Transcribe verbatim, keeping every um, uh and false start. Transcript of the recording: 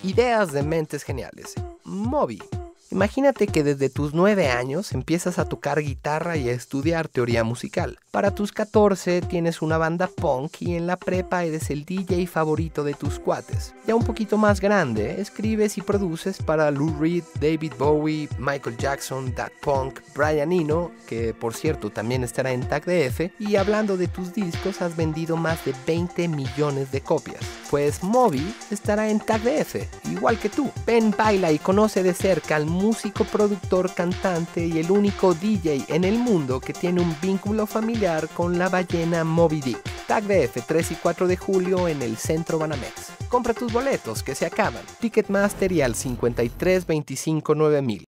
Ideas de mentes geniales. Moby. Imagínate que desde tus nueve años empiezas a tocar guitarra y a estudiar teoría musical. Para tus catorce tienes una banda punk y en la prepa eres el D J favorito de tus cuates. Ya un poquito más grande, escribes y produces para Lou Reed, David Bowie, Michael Jackson, Daft Punk, Brian Eno, que por cierto también estará en Tag D F, y hablando de tus discos has vendido más de veinte millones de copias. Pues Moby estará en Tag D F, igual que tú. Ven, baila y conoce de cerca al músico, productor, cantante y el único D J en el mundo que tiene un vínculo familiar con la ballena Moby Dick. Tag D F tres y cuatro de julio en el Centro Banamex. Compra tus boletos que se acaban. Ticketmaster y al cincuenta y tres veinticinco nueve mil.